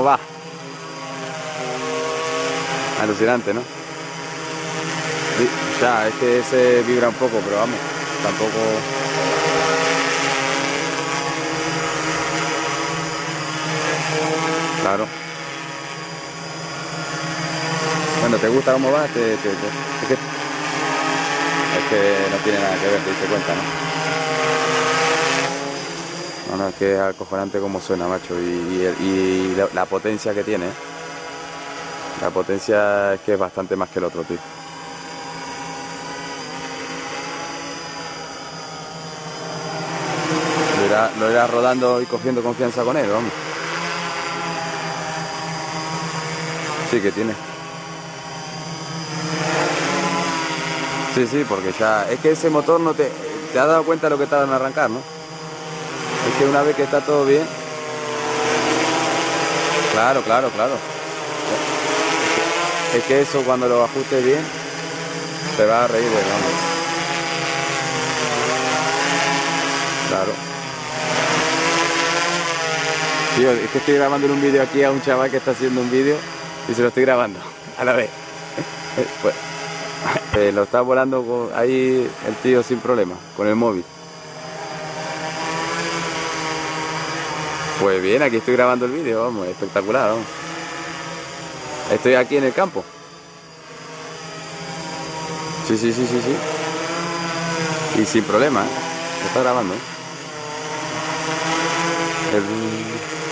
va. Alucinante, ¿no? Sí, ya, es que se vibra un poco, pero vamos, tampoco... Claro. Bueno, ¿te gusta cómo va? Es que no tiene nada que ver, te diste cuenta, ¿no? No, no, es que es acojonante como suena, macho, y la potencia que tiene, ¿eh? La potencia es que es bastante más que el otro, tío. Lo irá rodando y cogiendo confianza con él, vamos. Sí que tiene. Sí, sí, porque ya... Es que ese motor no te... ¿Te has dado cuenta de lo que tarda en arrancar, no? Es que una vez que está todo bien... Claro, claro, claro. Es que eso cuando lo ajustes bien, te vas a reír de vamos. Claro. Tío, es que estoy grabando en un vídeo aquí a un chaval que está haciendo un vídeo y se lo estoy grabando a la vez. Pues, lo está volando ahí el tío sin problema, con el móvil. Pues bien, aquí estoy grabando el vídeo, vamos, espectacular, vamos. Estoy aquí en el campo. Sí, sí, sí, sí, sí. Y sin problema, ¿eh? Lo está grabando, ¿eh?